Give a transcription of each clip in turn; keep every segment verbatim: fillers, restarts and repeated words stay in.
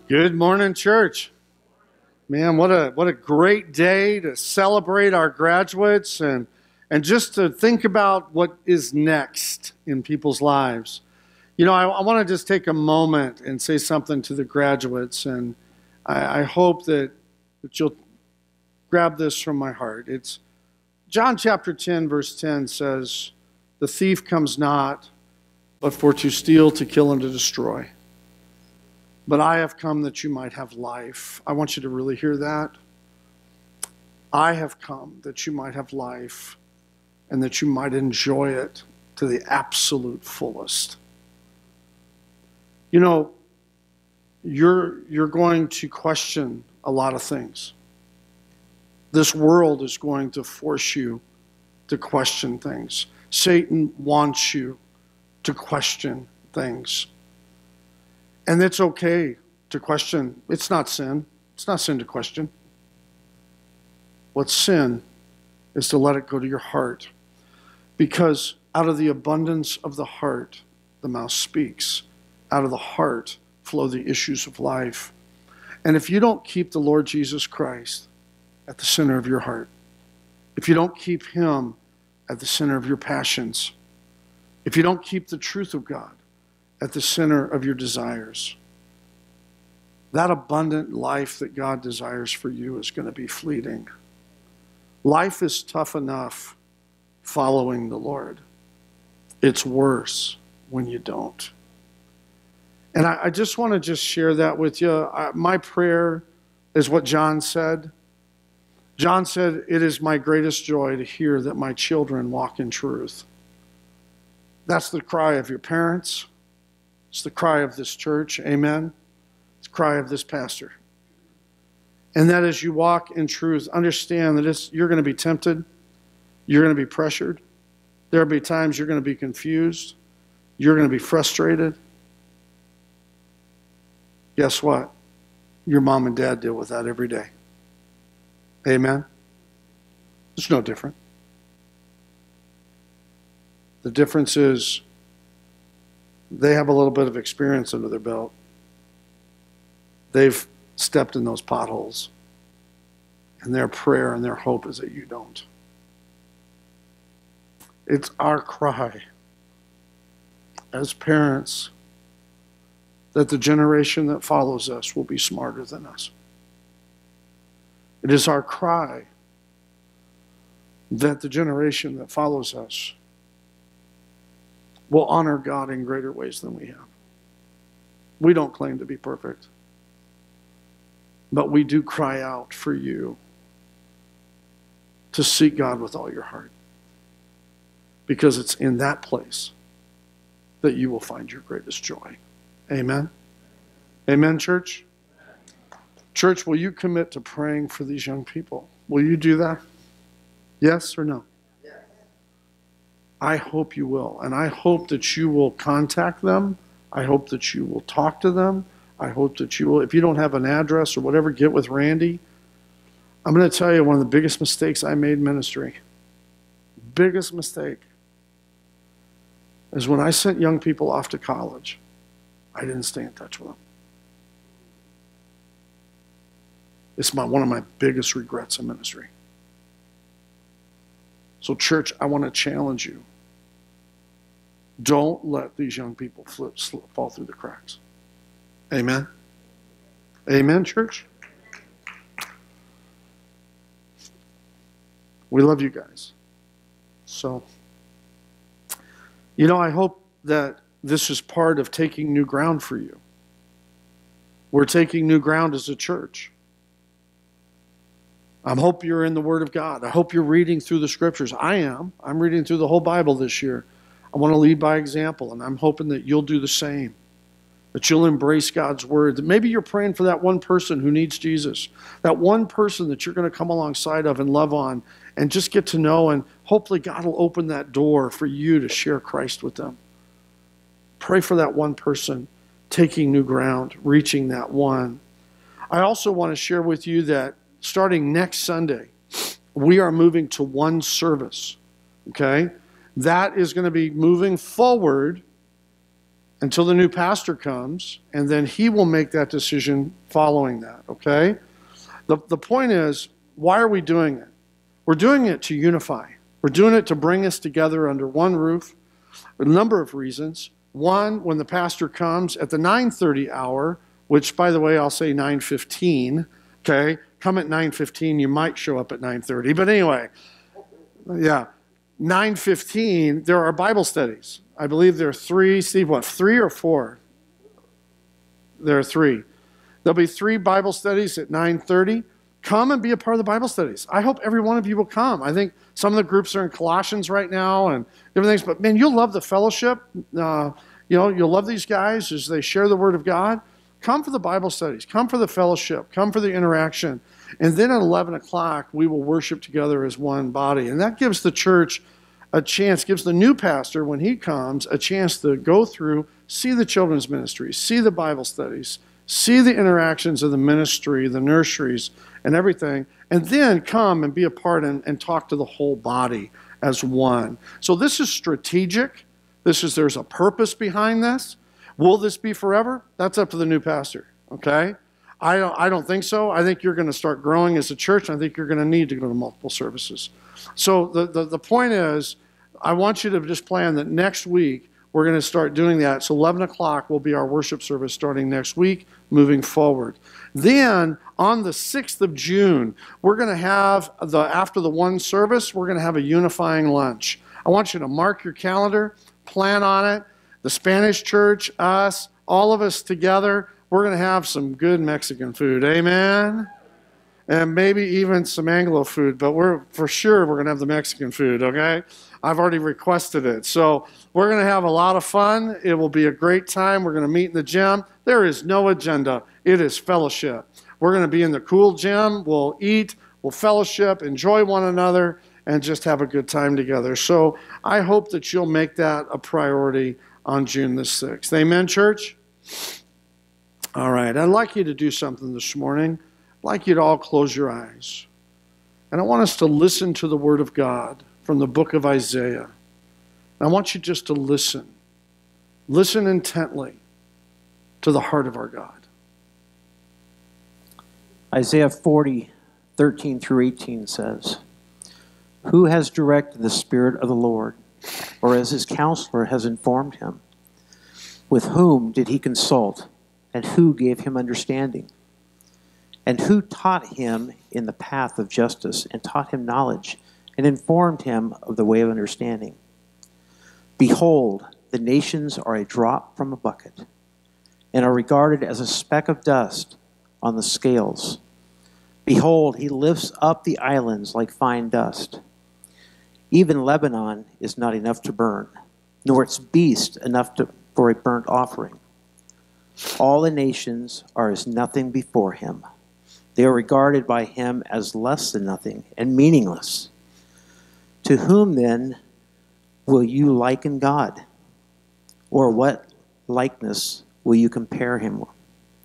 Good morning, church. Man, what a what a great day to celebrate our graduates and and just to think about what is next in people's lives. You know, I, I want to just take a moment and say something to the graduates, and I, I hope that, that you'll grab this from my heart. It's John chapter ten, verse ten says, "The thief comes not, but for to steal, to kill, and to destroy. But I have come that you might have life." I want you to really hear that. I have come that you might have life and that you might enjoy it to the absolute fullest. You know, you're, you're going to question a lot of things. This world is going to force you to question things. Satan wants you to question things. And it's okay to question. It's not sin. It's not sin to question. What's sin is to let it go to your heart. Because out of the abundance of the heart, the mouth speaks. Out of the heart flow the issues of life. And if you don't keep the Lord Jesus Christ at the center of your heart, if you don't keep him at the center of your passions, if you don't keep the truth of God at the center of your desires, that abundant life that God desires for you is going to be fleeting. Life is tough enough following the Lord. It's worse when you don't. And I, I just want to just share that with you. I, my prayer is what John said. John said, "It is my greatest joy to hear that my children walk in truth." That's the cry of your parents. It's the cry of this church, amen? It's the cry of this pastor. And that as you walk in truth, understand that it's, you're going to be tempted. You're going to be pressured. There will be times you're going to be confused. You're going to be frustrated. Guess what? Your mom and dad deal with that every day. Amen? It's no different. The difference is they have a little bit of experience under their belt. They've stepped in those potholes. And their prayer and their hope is that you don't. It's our cry as parents that the generation that follows us will be smarter than us. It is our cry that the generation that follows us will honor God in greater ways than we have. We don't claim to be perfect, but we do cry out for you to seek God with all your heart, because it's in that place that you will find your greatest joy. Amen? Amen, church? Church, will you commit to praying for these young people? Will you do that? Yes or no? I hope you will. And I hope that you will contact them. I hope that you will talk to them. I hope that you will, if you don't have an address or whatever, get with Randy. I'm going to tell you one of the biggest mistakes I made in ministry. Biggest mistake is when I sent young people off to college, I didn't stay in touch with them. It's my, one of my biggest regrets in ministry. So church, I want to challenge you. Don't let these young people flip, slip, fall through the cracks. Amen? Amen, church? We love you guys. So, you know, I hope that this is part of taking new ground for you. We're taking new ground as a church. I hope you're in the Word of God. I hope you're reading through the Scriptures. I am. I'm reading through the whole Bible this year. I want to lead by example, and I'm hoping that you'll do the same, that you'll embrace God's Word, that maybe you're praying for that one person who needs Jesus, that one person that you're going to come alongside of and love on and just get to know, and hopefully God will open that door for you to share Christ with them. Pray for that one person, taking new ground, reaching that one. I also want to share with you that starting next Sunday, we are moving to one service, okay? That is going to be moving forward until the new pastor comes, and then he will make that decision following that, okay? The, the point is, why are we doing it? We're doing it to unify. We're doing it to bring us together under one roof. A number of reasons. One, when the pastor comes at the nine thirty hour, which, by the way, I'll say nine fifteen, okay? Come at nine fifteen, you might show up at nine thirty. But anyway, yeah, nine fifteen, there are Bible studies. I believe there are three, Steve, what, three or four? There are three. There'll be three Bible studies at nine thirty. Come and be a part of the Bible studies. I hope every one of you will come. I think some of the groups are in Colossians right now and different things, but man, you'll love the fellowship. Uh, you know, you'll love these guys as they share the Word of God. Come for the Bible studies. Come for the fellowship. Come for the interaction. And then at eleven o'clock, we will worship together as one body. And that gives the church a chance, gives the new pastor, when he comes, a chance to go through, see the children's ministry, see the Bible studies, see the interactions of the ministry, the nurseries, and everything, and then come and be a part and, and talk to the whole body as one. So this is strategic. This is, there's a purpose behind this. Will this be forever? That's up to the new pastor, okay? I don't, I don't think so. I think you're going to start growing as a church, and I think you're going to need to go to multiple services. So the, the, the point is, I want you to just plan that next week, we're going to start doing that. So eleven o'clock will be our worship service starting next week, moving forward. Then on the sixth of June, we're going to have, the after the one service, we're going to have a unifying lunch. I want you to mark your calendar, plan on it. The Spanish church, us, all of us together, we're going to have some good Mexican food. Amen? And maybe even some Anglo food, but we're for sure we're going to have the Mexican food, okay? I've already requested it. So we're going to have a lot of fun. It will be a great time. We're going to meet in the gym. There is no agenda. It is fellowship. We're going to be in the cool gym. We'll eat, we'll fellowship, enjoy one another, and just have a good time together. So I hope that you'll make that a priority on June the sixth. Amen, church? All right. I'd like you to do something this morning. I'd like you to all close your eyes. And I want us to listen to the Word of God from the book of Isaiah. And I want you just to listen. Listen intently to the heart of our God. Isaiah forty, thirteen through eighteen says, "Who has directed the Spirit of the Lord, or as his counselor has informed him? With whom did he consult, and who gave him understanding? And who taught him in the path of justice, and taught him knowledge, and informed him of the way of understanding? Behold, the nations are a drop from a bucket, and are regarded as a speck of dust on the scales. Behold, he lifts up the islands like fine dust. Even Lebanon is not enough to burn, nor its beast enough to, for a burnt offering. All the nations are as nothing before him. They are regarded by him as less than nothing and meaningless. To whom then will you liken God? Or what likeness will you compare him with?"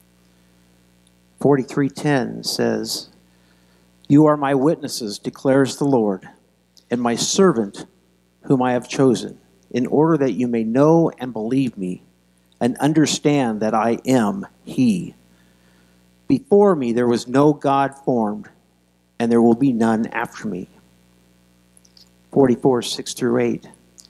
forty-three ten says, "You are my witnesses, declares the Lord, and my servant whom I have chosen, in order that you may know and believe me, and understand that I am he. Before me there was no God formed, and there will be none after me." forty-four six through eight.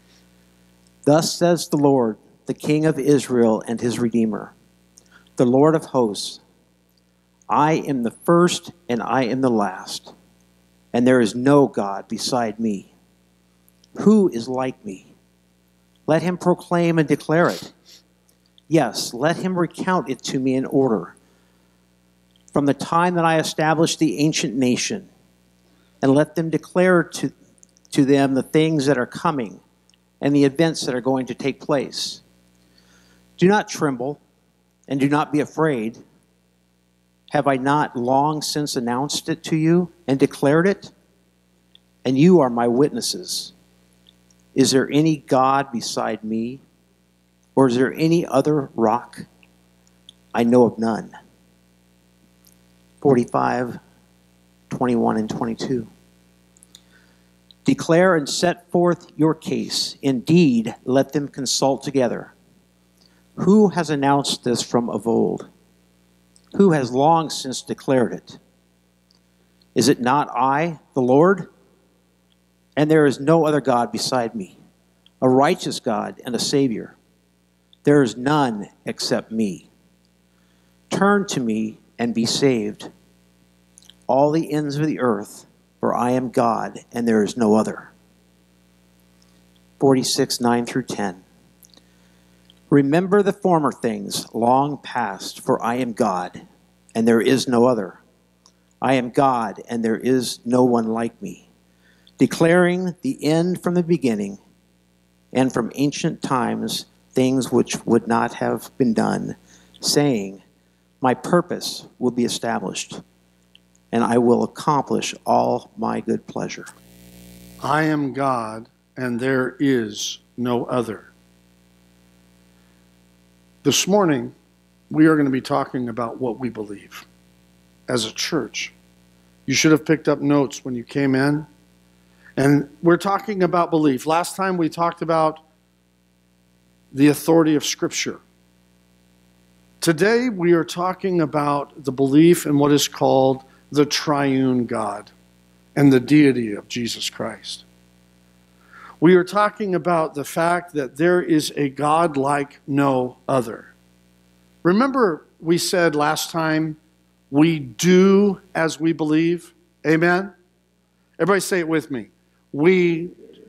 "Thus says the Lord, the King of Israel and his Redeemer, the Lord of hosts, I am the first and I am the last, and there is no God beside me. Who is like me? Let him proclaim and declare it. Yes, let him recount it to me in order. From the time that I established the ancient nation, and let them declare to, to them the things that are coming and the events that are going to take place. Do not tremble and do not be afraid. Have I not long since announced it to you and declared it? And you are my witnesses. Is there any God beside me? Or is there any other rock? I know of none." forty-five, twenty-one and twenty-two. "Declare and set forth your case. Indeed, let them consult together. Who has announced this from of old? Who has long since declared it? Is it not I, the Lord? And there is no other God beside me, a righteous God and a Savior. There is none except me. Turn to me and be saved, all the ends of the earth, for I am God and there is no other. forty-six, nine through ten. Remember the former things long past, for I am God, and there is no other. I am God, and there is no one like me, declaring the end from the beginning, and from ancient times things which would not have been done, saying, my purpose will be established, and I will accomplish all my good pleasure. I am God, and there is no other. This morning, we are going to be talking about what we believe as a church. You should have picked up notes when you came in. And we're talking about belief. Last time we talked about the authority of Scripture. Today, we are talking about the belief in what is called the triune God and the deity of Jesus Christ. We are talking about the fact that there is a God like no other. Remember, we said last time, we do as we believe. Amen? Everybody say it with me. We,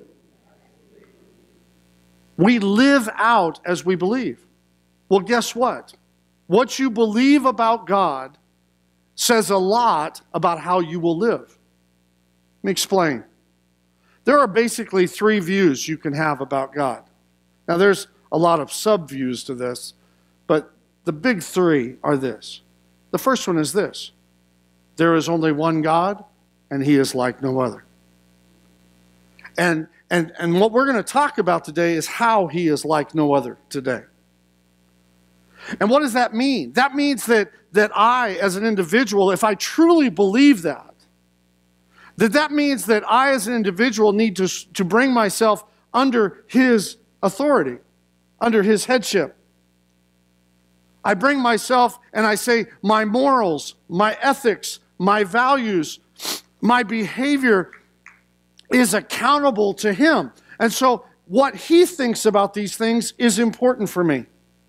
we live out as we believe. Well, guess what? What you believe about God says a lot about how you will live. Let me explain. There are basically three views you can have about God. Now, there's a lot of sub-views to this, but the big three are this. The first one is this. There is only one God, and he is like no other. And, and, and what we're going to talk about today is how he is like no other today. And what does that mean? That means that, that I, as an individual, if I truly believe that, that that means that I as an individual need to, to bring myself under his authority, under his headship. I bring myself and I say my morals, my ethics, my values, my behavior is accountable to him. And so what he thinks about these things is important for me.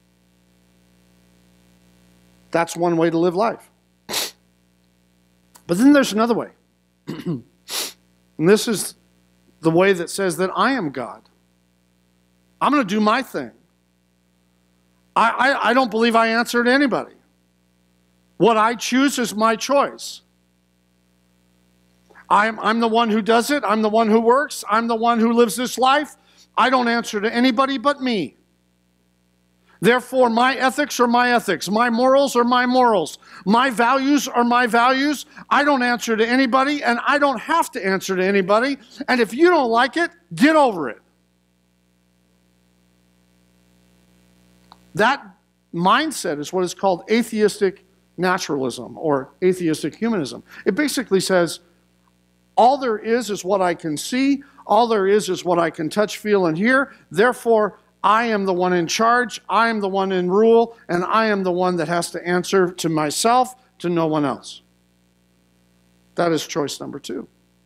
That's one way to live life. But then there's another way. And this is the way that says that I am God. I'm going to do my thing. I, I, I don't believe I answer to anybody. What I choose is my choice. I'm, I'm the one who does it. I'm the one who works. I'm the one who lives this life. I don't answer to anybody but me. Therefore, my ethics are my ethics. My morals are my morals. My values are my values. I don't answer to anybody, and I don't have to answer to anybody. And if you don't like it, get over it. That mindset is what is called atheistic naturalism or atheistic humanism. It basically says, all there is is what I can see. All there is is what I can touch, feel, and hear. Therefore, I am the one in charge, I am the one in rule, and I am the one that has to answer to myself, to no one else. That is choice number two.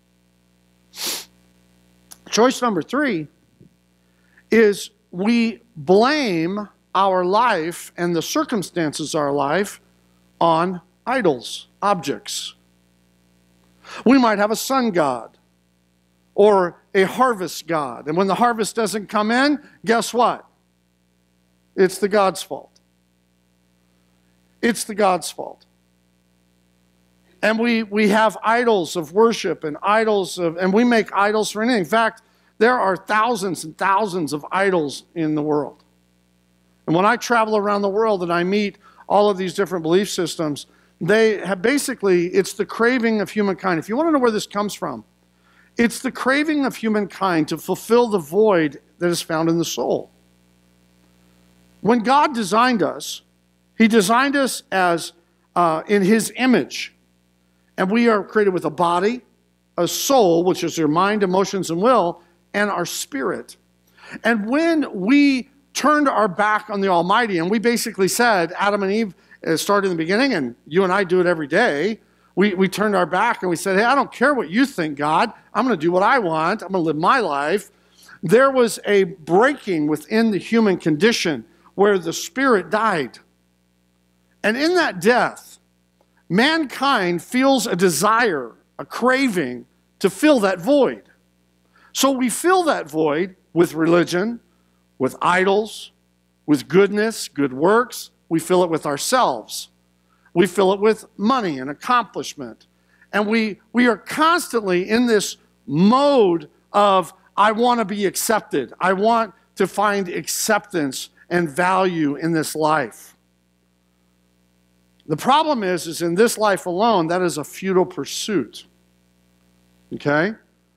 Choice number three is we blame our life and the circumstances of our life on idols, objects. We might have a sun god or a harvest god. And when the harvest doesn't come in, guess what? It's the God's fault. It's the God's fault. And we, we have idols of worship and idols of, and we make idols for anything. In fact, there are thousands and thousands of idols in the world. And when I travel around the world and I meet all of these different belief systems, they have basically, it's the craving of humankind. If you want to know where this comes from, it's the craving of humankind to fulfill the void that is found in the soul. When God designed us, he designed us as uh, in his image. And we are created with a body, a soul, which is your mind, emotions, and will, and our spirit. And when we turned our back on the Almighty, and we basically said, Adam and Eve started in the beginning, and you and I do it every day. We, we turned our back and we said, hey, I don't care what you think, God. I'm going to do what I want. I'm going to live my life. There was a breaking within the human condition where the spirit died. And in that death, mankind feels a desire, a craving to fill that void. So we fill that void with religion, with idols, with goodness, good works. We fill it with ourselves. We fill it with money and accomplishment. And we, we are constantly in this mode of, I want to be accepted. I want to find acceptance and value in this life. The problem is, is in this life alone, that is a futile pursuit. Okay?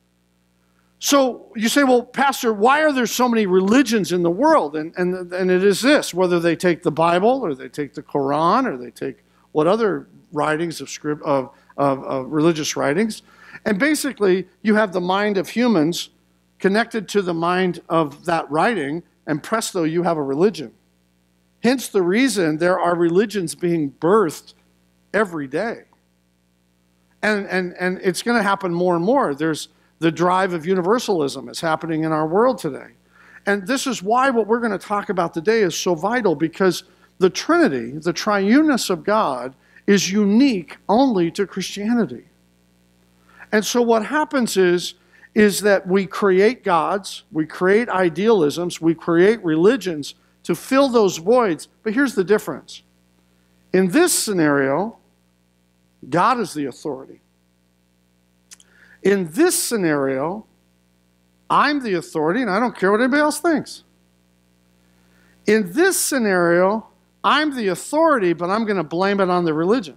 So you say, well, Pastor, why are there so many religions in the world? And, and, and it is this, whether they take the Bible or they take the Quran or they take what other writings of script of, of, of religious writings. And basically, you have the mind of humans connected to the mind of that writing, and presto, you have a religion. Hence the reason there are religions being birthed every day. And, and, and it's going to happen more and more. There's the drive of universalism is happening in our world today. And this is why what we're going to talk about today is so vital, because the Trinity, the triuneness of God, is unique only to Christianity. And so what happens is, is that we create gods, we create idealisms, we create religions to fill those voids. But here's the difference. In this scenario, God is the authority. In this scenario, I'm the authority, and I don't care what anybody else thinks. In this scenario, I'm the authority, but I'm going to blame it on the religion.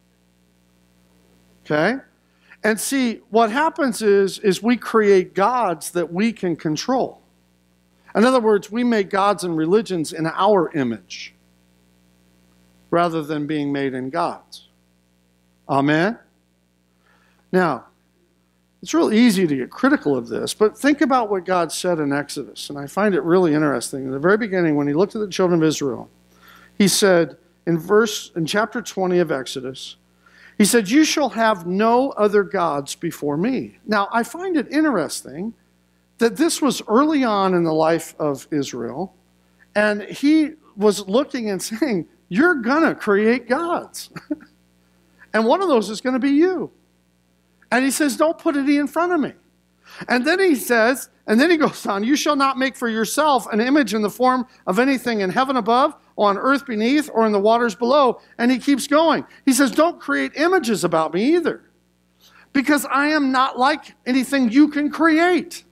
Okay? And see, what happens is, is we create gods that we can control. In other words, we make gods and religions in our image rather than being made in God's. Amen? Now, it's real easy to get critical of this, but think about what God said in Exodus, and I find it really interesting. In the very beginning, when he looked at the children of Israel, he said in verse, in chapter twenty of Exodus, he said, you shall have no other gods before me. Now, I find it interesting that this was early on in the life of Israel, and he was looking and saying, you're going to create gods. And one of those is going to be you. And he says, don't put any in front of me. And then he says, and then he goes on, you shall not make for yourself an image in the form of anything in heaven above, or on earth beneath, or in the waters below. And he keeps going. He says, don't create images about me either, because I am not like anything you can create.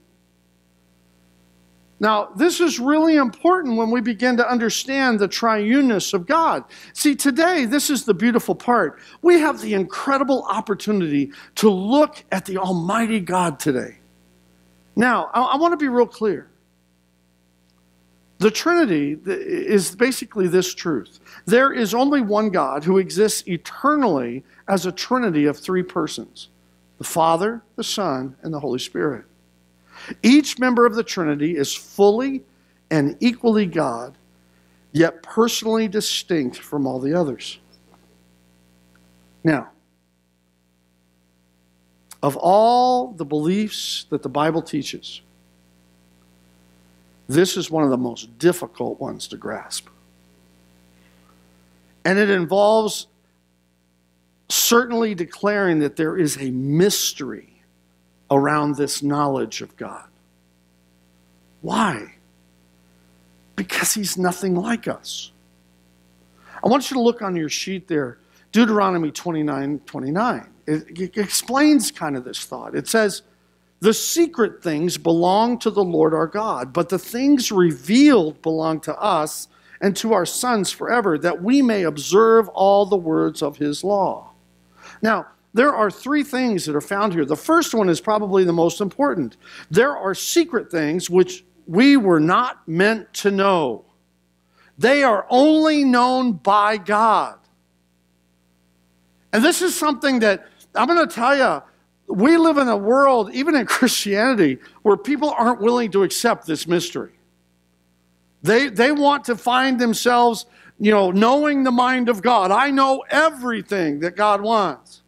Now, this is really important when we begin to understand the triuneness of God. See, today, this is the beautiful part. We have the incredible opportunity to look at the Almighty God today. Now, I, I want to be real clear. The Trinity is basically this truth. There is only one God who exists eternally as a Trinity of three persons: the Father, the Son, and the Holy Spirit. Each member of the Trinity is fully and equally God, yet personally distinct from all the others. Now, of all the beliefs that the Bible teaches, this is one of the most difficult ones to grasp. And it involves certainly declaring that there is a mystery around this knowledge of God. Why? Because he's nothing like us. I want you to look on your sheet there, Deuteronomy twenty-nine twenty-nine. It, it explains kind of this thought. It says, the secret things belong to the Lord our God, but the things revealed belong to us and to our sons forever, that we may observe all the words of his law. Now, there are three things that are found here. The first one is probably the most important. There are secret things which we were not meant to know. They are only known by God. And this is something that, I'm going to tell you, we live in a world, even in Christianity, where people aren't willing to accept this mystery. They, they want to find themselves, you know, knowing the mind of God. I know everything that God wants.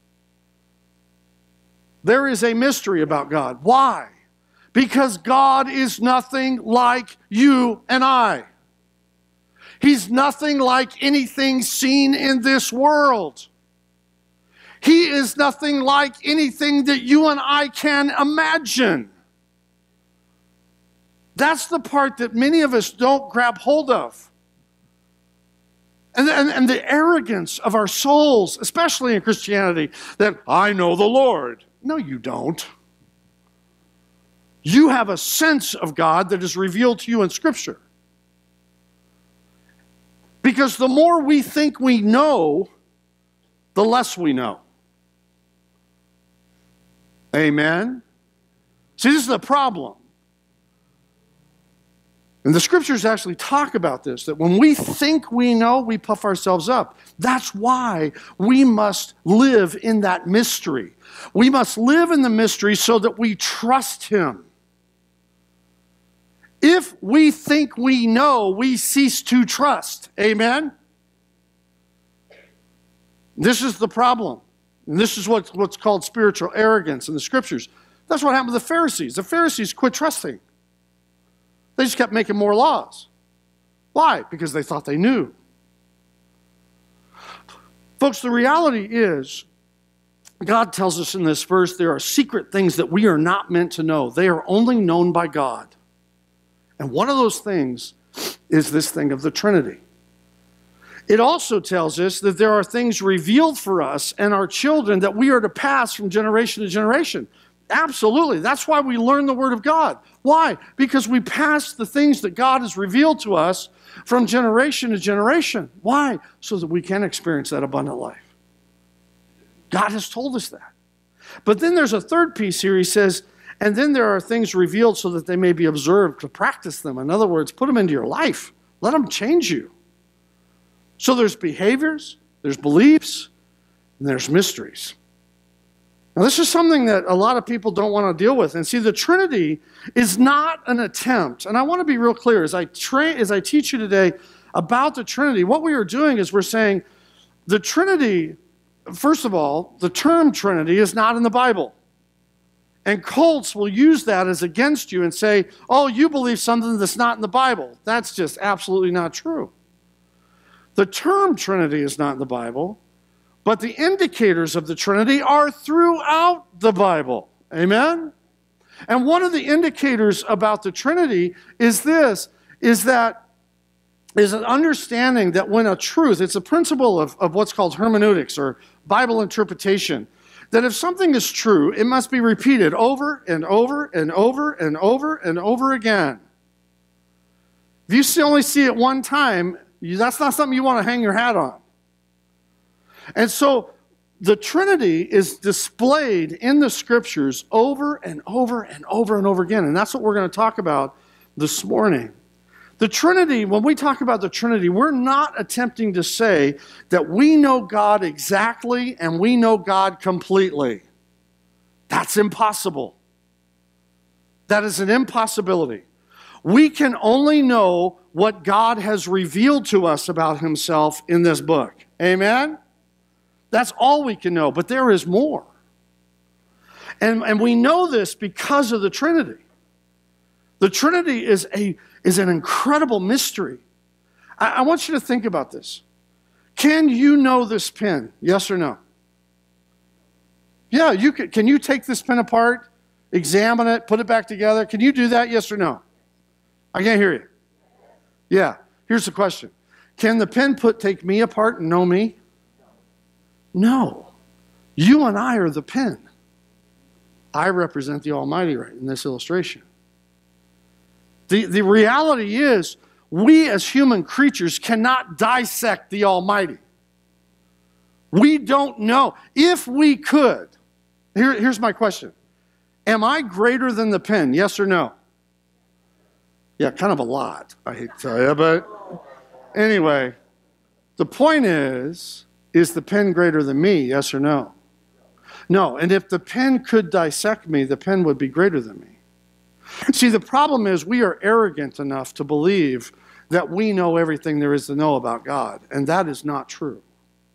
There is a mystery about God. Why? Because God is nothing like you and I. He's nothing like anything seen in this world. He is nothing like anything that you and I can imagine. That's the part that many of us don't grab hold of. And, and, and the arrogance of our souls, especially in Christianity, that I know the Lord. No, you don't. You have a sense of God that is revealed to you in Scripture. Because the more we think we know, the less we know. Amen? See, this is the problem. And the Scriptures actually talk about this, that when we think we know, we puff ourselves up. That's why we must live in that mystery. We must live in the mystery so that we trust Him. If we think we know, we cease to trust. Amen? This is the problem. And this is what's, what's called spiritual arrogance in the Scriptures. That's what happened to the Pharisees. The Pharisees quit trusting. They just kept making more laws. Why? Because they thought they knew. Folks, the reality is, God tells us in this verse, there are secret things that we are not meant to know. They are only known by God. And one of those things is this thing of the Trinity. It also tells us that there are things revealed for us and our children that we are to pass from generation to generation. Absolutely. That's why we learn the Word of God. Why? Because we pass the things that God has revealed to us from generation to generation. Why? So that we can experience that abundant life. God has told us that. But then there's a third piece here. He says, and then there are things revealed so that they may be observed to practice them. In other words, put them into your life. Let them change you. So there's behaviors, there's beliefs, and there's mysteries. Now, this is something that a lot of people don't want to deal with. And see, the Trinity is not an attempt. And I want to be real clear. As I, tra- as I teach you today about the Trinity, what we are doing is we're saying the Trinity, first of all, the term Trinity is not in the Bible. And cults will use that as against you and say, oh, you believe something that's not in the Bible. That's just absolutely not true. The term Trinity is not in the Bible. But the indicators of the Trinity are throughout the Bible. Amen? And one of the indicators about the Trinity is this, is that, is an understanding that when a truth, it's a principle of, of what's called hermeneutics or Bible interpretation, that if something is true, it must be repeated over and over and over and over and over again. If you see, only see it one time, you, that's not something you want to hang your hat on. And so the Trinity is displayed in the Scriptures over and over and over and over again. And that's what we're going to talk about this morning. The Trinity, when we talk about the Trinity, we're not attempting to say that we know God exactly and we know God completely. That's impossible. That is an impossibility. We can only know what God has revealed to us about Himself in this book. Amen? That's all we can know, but there is more. And, and we know this because of the Trinity. The Trinity is, a, is an incredible mystery. I, I want you to think about this. Can you know this pen? Yes or no? Yeah, you can. Can you take this pen apart, examine it, put it back together? Can you do that? Yes or no? I can't hear you. Yeah, here's the question. Can the pen put take me apart and know me? No. You and I are the pen. I represent the Almighty right in this illustration. The, the reality is, we as human creatures cannot dissect the Almighty. We don't know. If we could, here, here's my question. Am I greater than the pen? Yes or no? Yeah, kind of a lot, I hate to tell you. But anyway, the point is, is the pen greater than me? Yes or no? No. And if the pen could dissect me, the pen would be greater than me. See, the problem is we are arrogant enough to believe that we know everything there is to know about God, and that is not true.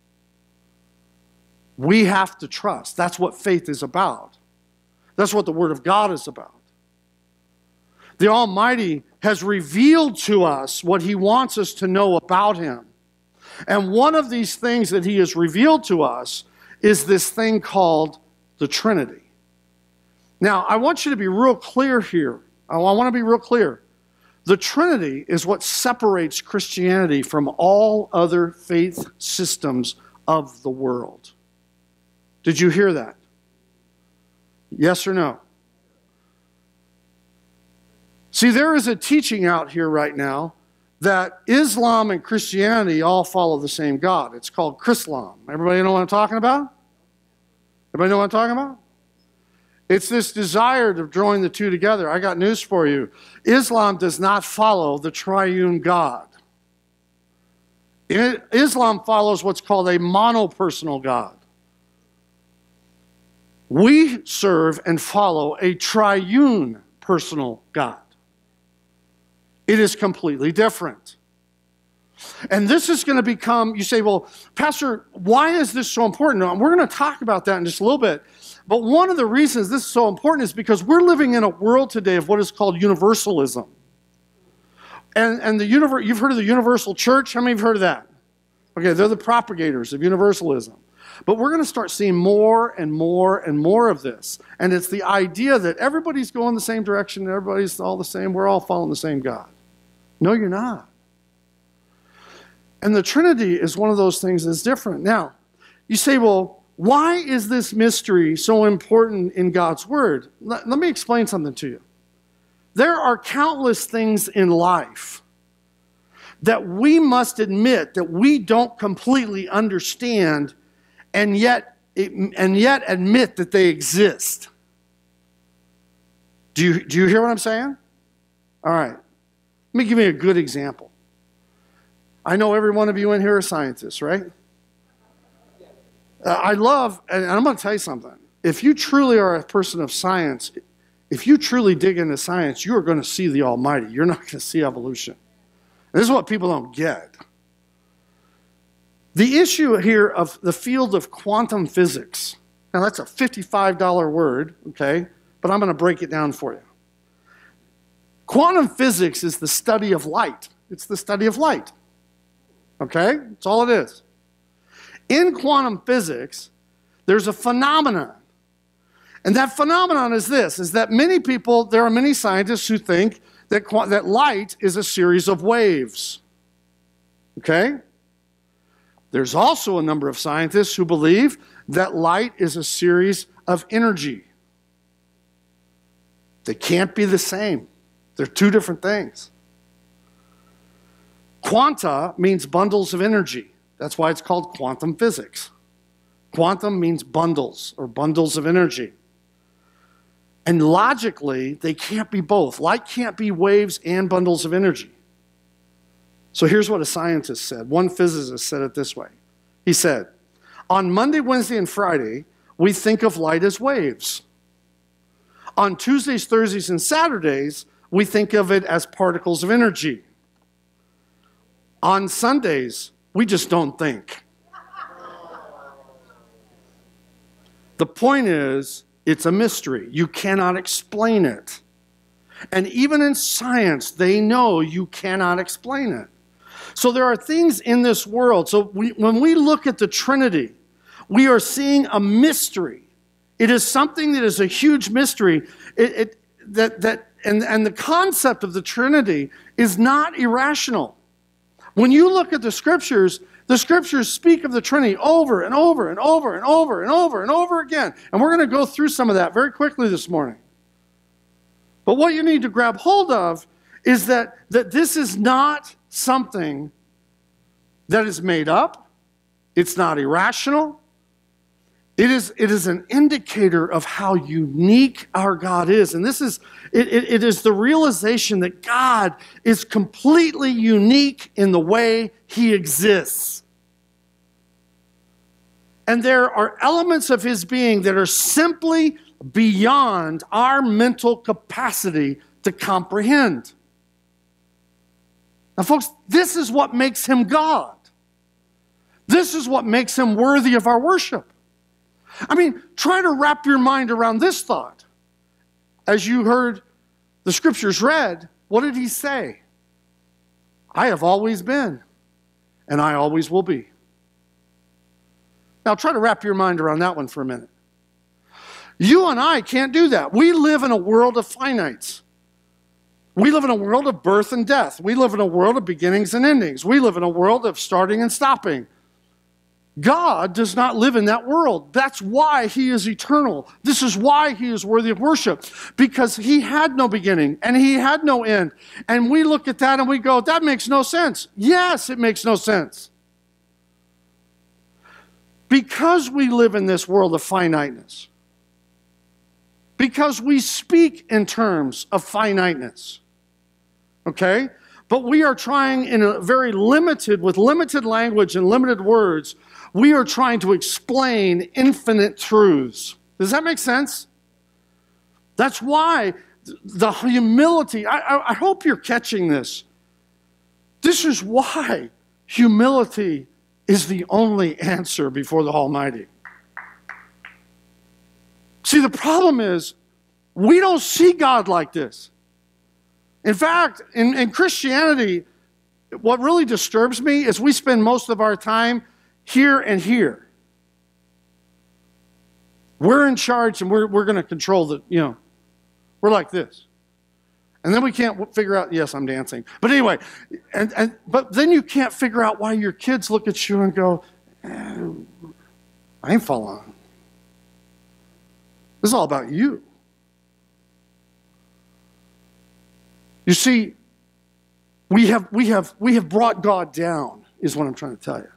We have to trust. That's what faith is about. That's what the Word of God is about. The Almighty has revealed to us what He wants us to know about Him. And one of these things that He has revealed to us is this thing called the Trinity. Now, I want you to be real clear here. I want to be real clear. The Trinity is what separates Christianity from all other faith systems of the world. Did you hear that? Yes or no? See, there is a teaching out here right now that Islam and Christianity all follow the same God. It's called Chrislam. Everybody know what I'm talking about? Everybody know what I'm talking about? It's this desire to join the two together. I got news for you. Islam does not follow the triune God. Islam follows what's called a monopersonal God. We serve and follow a triune personal God. It is completely different. And this is going to become, you say, well, Pastor, why is this so important? Now, we're going to talk about that in just a little bit. But one of the reasons this is so important is because we're living in a world today of what is called universalism. And, and the universe, you've heard of the universal church? How many have heard of that? Okay, they're the propagators of universalism. But we're going to start seeing more and more and more of this. And it's the idea that everybody's going the same direction, everybody's all the same, we're all following the same God. No, you're not. And the Trinity is one of those things that's different. Now, you say, well, why is this mystery so important in God's Word? Let, let me explain something to you. There are countless things in life that we must admit that we don't completely understand and yet, and yet admit that they exist. Do you, do you hear what I'm saying? All right. Let me give you a good example. I know every one of you in here are scientists, right? Uh, I love, and I'm going to tell you something. If you truly are a person of science, if you truly dig into science, you are going to see the Almighty. You're not going to see evolution. This is what people don't get. The issue here of the field of quantum physics, now that's a fifty-five dollar word, okay, but I'm going to break it down for you. Quantum physics is the study of light. It's the study of light. Okay? That's all it is. In quantum physics, there's a phenomenon. And that phenomenon is this, is that many people, there are many scientists who think that, that light is a series of waves. Okay? There's also a number of scientists who believe that light is a series of energy. They can't be the same. They're two different things. Quanta means bundles of energy. That's why it's called quantum physics. Quantum means bundles or bundles of energy. And logically, they can't be both. Light can't be waves and bundles of energy. So here's what a scientist said. One physicist said it this way. He said, on Monday, Wednesday, and Friday, we think of light as waves. On Tuesdays, Thursdays, and Saturdays, we think of it as particles of energy. On Sundays, we just don't think. The point is, it's a mystery. You cannot explain it. And even in science, they know you cannot explain it. So there are things in this world. So we, when we look at the Trinity, we are seeing a mystery. It is something that is a huge mystery. It, it, that, that, and, and the concept of the Trinity is not irrational. When you look at the Scriptures, the Scriptures speak of the Trinity over and over and over and over and over and over again. And we're going to go through some of that very quickly this morning. But what you need to grab hold of is that, that this is not something that is made up. It's not irrational. It is, it is an indicator of how unique our God is. And this is, it, it, it is the realization that God is completely unique in the way He exists. And there are elements of His being that are simply beyond our mental capacity to comprehend. Now, folks, this is what makes him God. This is what makes him worthy of our worship. I mean, try to wrap your mind around this thought. As you heard the scriptures read, what did he say? I have always been, and I always will be. Now, try to wrap your mind around that one for a minute. You and I can't do that. We live in a world of finites. We live in a world of birth and death. We live in a world of beginnings and endings. We live in a world of starting and stopping. God does not live in that world. That's why he is eternal. This is why he is worthy of worship, because he had no beginning and he had no end. And we look at that and we go, that makes no sense. Yes, it makes no sense. Because we live in this world of finiteness, because we speak in terms of finiteness, okay? But we are trying in a very limited, with limited language and limited words, we are trying to explain infinite truths. Does that make sense? That's why the humility, I, I, I hope you're catching this. This is why humility is the only answer before the Almighty. See, the problem is we don't see God like this. In fact, in, in Christianity, what really disturbs me is we spend most of our time here and here. We're in charge and we're, we're going to control the, you know, we're like this. And then we can't figure out, yes, I'm dancing. But anyway, and, and but then you can't figure out why your kids look at you and go, eh, I ain't following. This is all about you. You see, we have, we have, we have brought God down, is what I'm trying to tell you.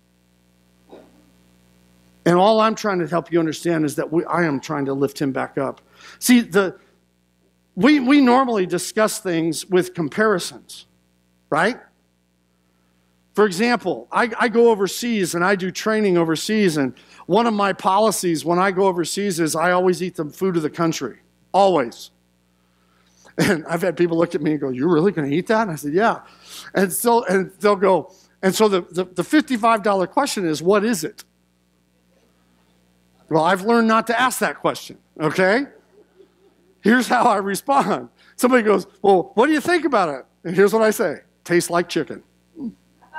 And all I'm trying to help you understand is that we, I am trying to lift him back up. See, the we, we normally discuss things with comparisons, right? For example, I, I go overseas and I do training overseas, and one of my policies when I go overseas is I always eat the food of the country, always. And I've had people look at me and go, "You're really going to eat that?" And I said, "Yeah." And so, and they'll go, and so the, the, the fifty-five dollar question is, what is it? Well, I've learned not to ask that question, okay? Here's how I respond. Somebody goes, "Well, what do you think about it?" And here's what I say: tastes like chicken. And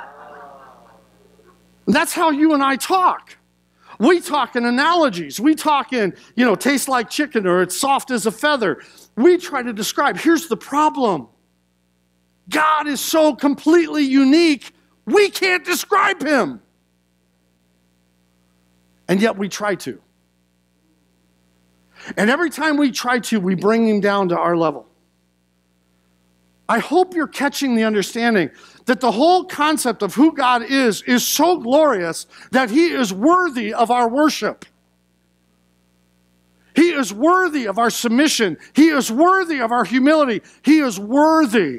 that's how you and I talk. We talk in analogies. We talk in, you know, tastes like chicken, or it's soft as a feather. We try to describe. Here's the problem. God is so completely unique, we can't describe him. And yet we try to. And every time we try to, we bring him down to our level. I hope you're catching the understanding that the whole concept of who God is is so glorious that he is worthy of our worship. He is worthy of our submission. He is worthy of our humility. He is worthy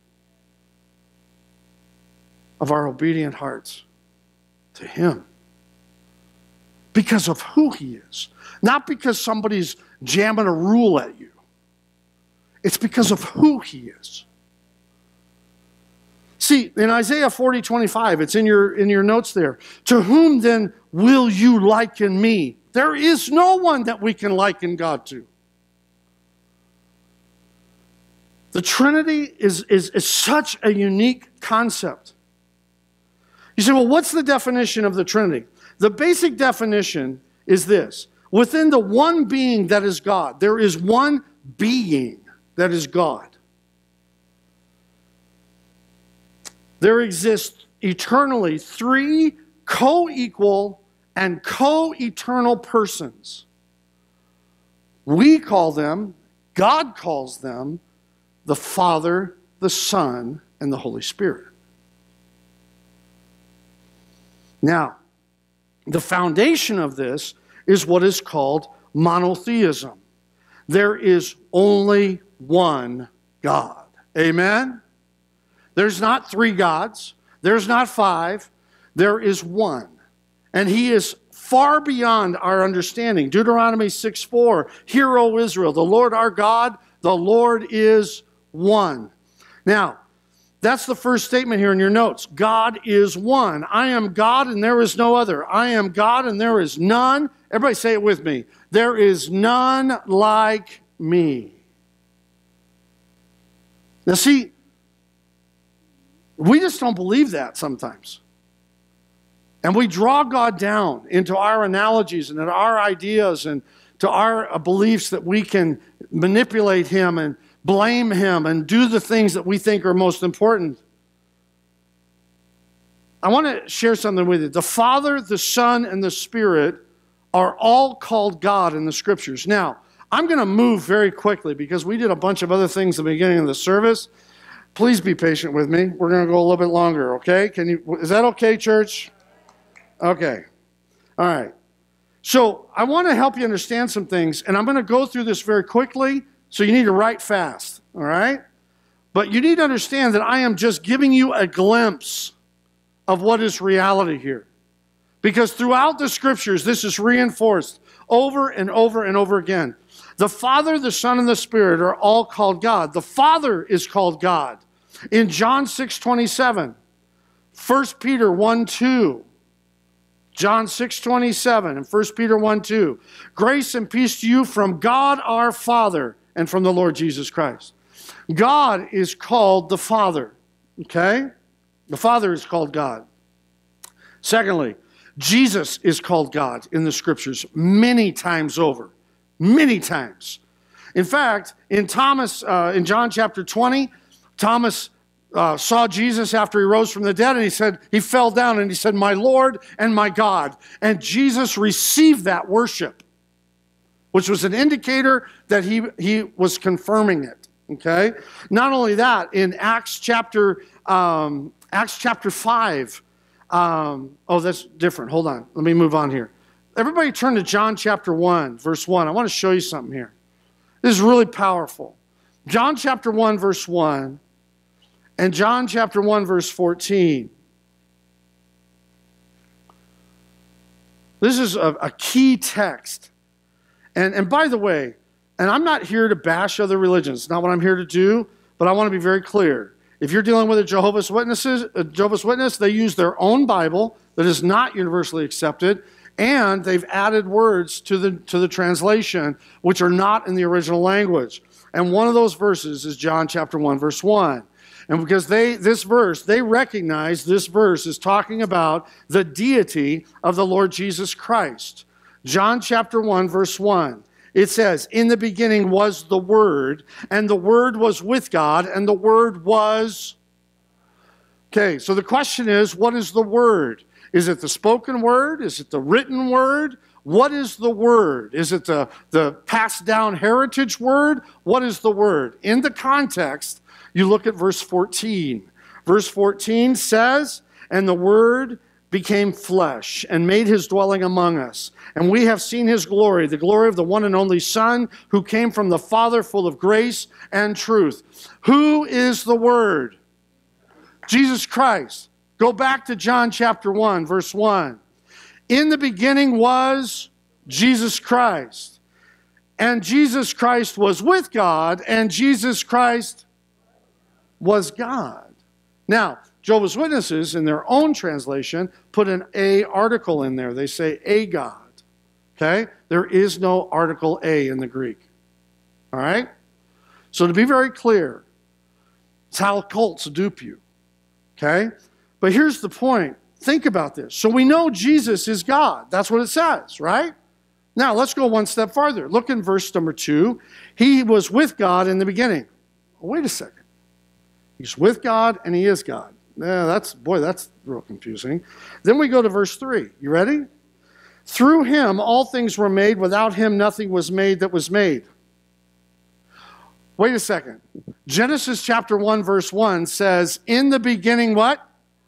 of our obedient hearts to him. Because of who he is. Not because somebody's jamming a rule at you. It's because of who he is. See, in Isaiah forty twenty-five, it's in your, in your notes there. To whom then will you liken me? There is no one that we can liken God to. The Trinity is, is, is such a unique concept. You say, well, what's the definition of the Trinity? The basic definition is this. Within the one being that is God, there is one being that is God. There exist eternally three co-equal and co-eternal persons. We call them, God calls them, the Father, the Son, and the Holy Spirit. Now, the foundation of this is what is called monotheism. There is only one God. Amen? There's not three gods. There's not five. There is one. And he is far beyond our understanding. Deuteronomy six four, Hear, O Israel, the Lord our God, the Lord is one. Now, That's the first statement here in your notes. God is one. I am God and there is no other. I am God and there is none. Everybody say it with me. There is none like me. Now see, we just don't believe that sometimes. And we draw God down into our analogies and into our ideas and to our beliefs that we can manipulate him and blame him and do the things that we think are most important. I want to share something with you. The Father, the Son, and the Spirit are all called God in the Scriptures. Now, I'm going to move very quickly because we did a bunch of other things at the beginning of the service. Please be patient with me. We're going to go a little bit longer, okay? Can you? Is that okay, church? Okay. All right. So I want to help you understand some things, and I'm going to go through this very quickly, so you need to write fast, all right? But you need to understand that I am just giving you a glimpse of what is reality here. Because throughout the Scriptures, this is reinforced over and over and over again. The Father, the Son, and the Spirit are all called God. The Father is called God. In John six twenty-seven, First Peter one two, John six twenty-seven and First Peter one two. Grace and peace to you from God our Father and from the Lord Jesus Christ. God is called the Father, okay? The Father is called God. Secondly, Jesus is called God in the Scriptures many times over, many times. In fact, in Thomas, uh, in John chapter twenty, Thomas Uh, saw Jesus after he rose from the dead, and he said, he fell down and he said, my Lord and my God. And Jesus received that worship, which was an indicator that he, he was confirming it, okay? Not only that, in Acts chapter, um, Acts chapter five, um, oh, that's different. Hold on. Let me move on here. Everybody turn to John chapter one, verse one. I want to show you something here. This is really powerful. John chapter one, verse one. And John chapter one, verse fourteen. This is a, a key text. And, and by the way, and I'm not here to bash other religions. It's not what I'm here to do, but I want to be very clear. If you're dealing with a Jehovah's Witnesses, a Jehovah's Witness, they use their own Bible that is not universally accepted, and they've added words to the, to the translation which are not in the original language. And one of those verses is John chapter one, verse one. And because they, this verse, they recognize this verse is talking about the deity of the Lord Jesus Christ. John chapter one, verse one. It says, in the beginning was the Word, and the Word was with God, and the Word was... Okay, so the question is, what is the Word? Is it the spoken word? Is it the written word? What is the Word? Is it the, the passed down heritage word? What is the Word? In the context, you look at verse fourteen. Verse fourteen says, and the Word became flesh and made his dwelling among us. And we have seen his glory, the glory of the one and only Son who came from the Father, full of grace and truth. Who is the Word? Jesus Christ. Go back to John chapter one, verse one. In the beginning was Jesus Christ. And Jesus Christ was with God, and Jesus Christ was God. Now, Jehovah's Witnesses, in their own translation, put an A article in there. They say a God. Okay? There is no article A in the Greek. All right? So to be very clear, it's how cults dupe you. Okay? But here's the point. Think about this. So we know Jesus is God. That's what it says, right? Now, let's go one step farther. Look in verse number two. He was with God in the beginning. Oh, wait a second. He's with God and he is God. Yeah, that's, boy, that's real confusing. Then we go to verse three. You ready? Through him all things were made. Without him nothing was made that was made. Wait a second. Genesis chapter one, verse one says, in the beginning what?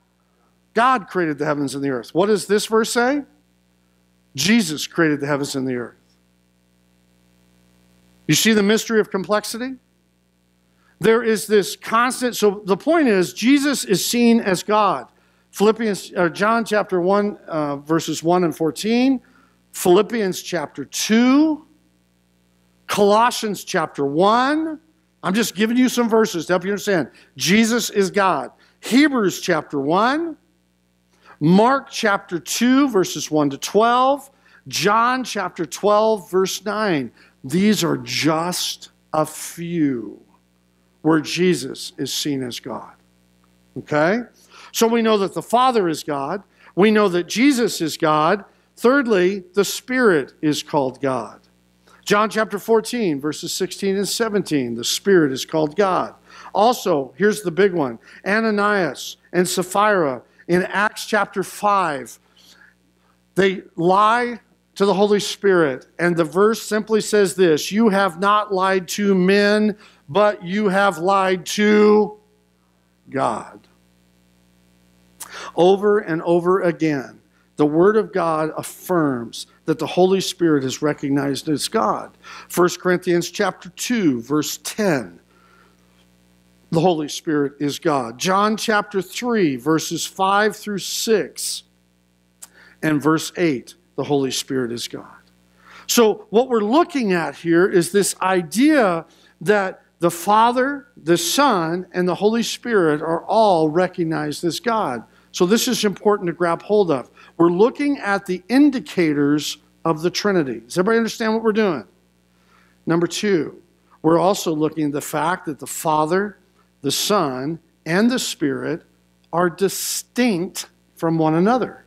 God created the heavens and the earth. What does this verse say? Jesus created the heavens and the earth. You see the mystery of complexity? There is this constant, so the point is, Jesus is seen as God. Philippians, or John chapter one, uh, verses one and fourteen, Philippians chapter two, Colossians chapter one, I'm just giving you some verses to help you understand. Jesus is God. Hebrews chapter one, Mark chapter two, verses one to twelve, John chapter twelve, verse nine. These are just a few where Jesus is seen as God. Okay? So we know that the Father is God. We know that Jesus is God. Thirdly, the Spirit is called God. John chapter fourteen, verses sixteen and seventeen, the Spirit is called God. Also, here's the big one, Ananias and Sapphira in Acts chapter five, they lie to the Holy Spirit, and the verse simply says this, you have not lied to men, but you have lied to God. Over and over again, the Word of God affirms that the Holy Spirit is recognized as God. First Corinthians chapter two, verse ten, the Holy Spirit is God. John chapter three, verses five through six, and verse eight, the Holy Spirit is God. So what we're looking at here is this idea that the Father, the Son, and the Holy Spirit are all recognized as God. So this is important to grab hold of. We're looking at the indicators of the Trinity. Does everybody understand what we're doing? Number two, we're also looking at the fact that the Father, the Son, and the Spirit are distinct from one another.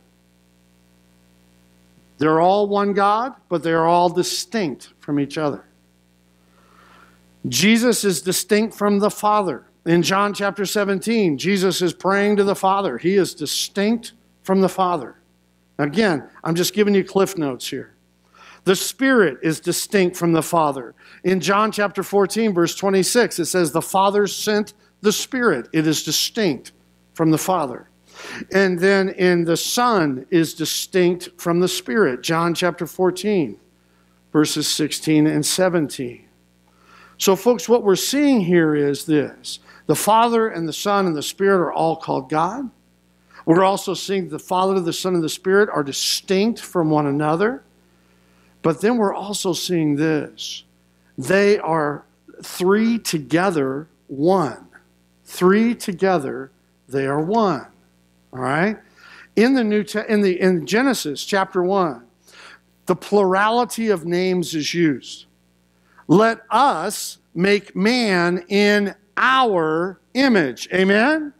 They're all one God, but they're all distinct from each other. Jesus is distinct from the Father. In John chapter seventeen, Jesus is praying to the Father. He is distinct from the Father. Again, I'm just giving you cliff notes here. The Spirit is distinct from the Father. In John chapter fourteen, verse twenty-six, it says, the Father sent the Spirit. It is distinct from the Father. And then in the Son is distinct from the Spirit. John chapter fourteen, verses sixteen and seventeen. So folks, what we're seeing here is this. The Father and the Son and the Spirit are all called God. We're also seeing the Father, the Son, and the Spirit are distinct from one another. But then we're also seeing this. They are three together, one. Three together, they are one. All right? In the New Te- in the in Genesis chapter one, the plurality of names is used. Let us make man in our image. Amen?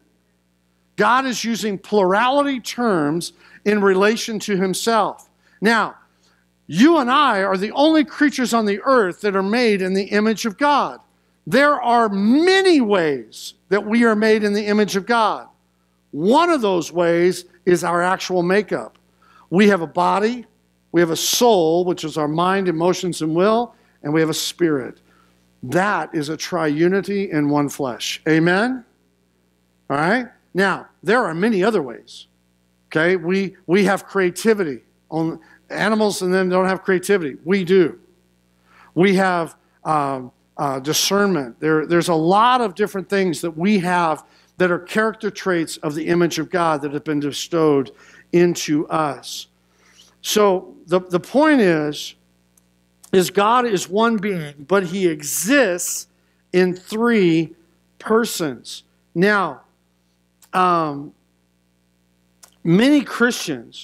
God is using plurality terms in relation to himself. Now, you and I are the only creatures on the earth that are made in the image of God. There are many ways that we are made in the image of God. One of those ways is our actual makeup. We have a body, we have a soul, which is our mind, emotions, and will, and we have a spirit. That is a triunity in one flesh. Amen? All right? Now, there are many other ways. Okay? We, we have creativity. On, animals and them don't have creativity. We do. We have um, uh, discernment. There, there's a lot of different things that we have that are character traits of the image of God that have been bestowed into us. So the, the point is, is God is one being, but he exists in three persons. Now, um, many Christians